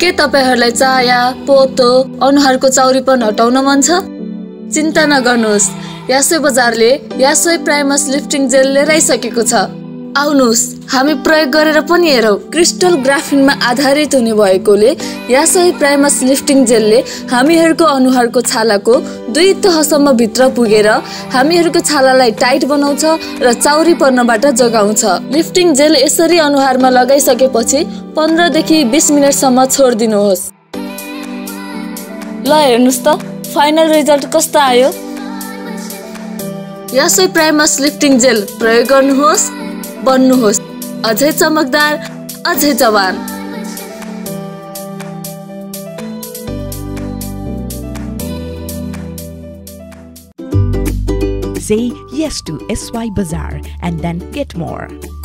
के तपाईहरुलाई चाया, पोतो, अनुहारको चाउरीपन हटाउन मन छ? चिन्ता नगर्नुस्, यासोय बजारले यासोय प्राइमस लिफ्टिङ जेल लिएर आइसकेको छ। आउनुस्, हामी प्रयोग गरेर पनि हेरौं। क्रिस्टल ग्राफिनमा आधारित हुने भएकोले यासोय प्राइमस लिफ्टिङ जेलले हामीहरुको अनुहारको छालाको 2 तहसम्म भित्र पुगेर हामीहरुको छालालाई टाइट बनाउँछ र चाउरी पर्नबाट जोगाउँछ। लिफ्टिङ जेल यसरी अनुहारमा लगाइसकेपछि 15 देखि 20 मिनेटसम्म छोड्दिनुहोस्। ल हेर्नुस् त फाइनल रिजल्ट कस्तो आयो। यासोय प्राइमस लिफ्टिङ जेल प्रयोग गर्नुहोस्, बन्नुहोस् अझै चमकदार, अझै जवान। Say yes to SY Bazzar and then get more.